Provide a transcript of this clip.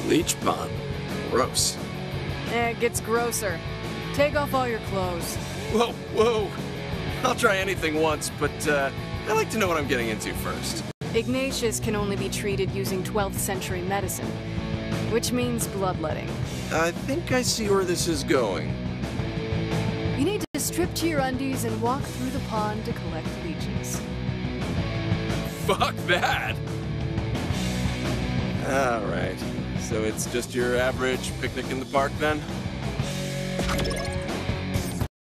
Leech pond. Gross. It gets grosser. Take off all your clothes. Whoa, whoa. I'll try anything once, but I like to know what I'm getting into first. Ignatius can only be treated using 12th century medicine, which means bloodletting. I think I see where this is going. You need to strip to your undies and walk through the pond to collect leeches. Fuck that! Alright, so it's just your average picnic in the park then?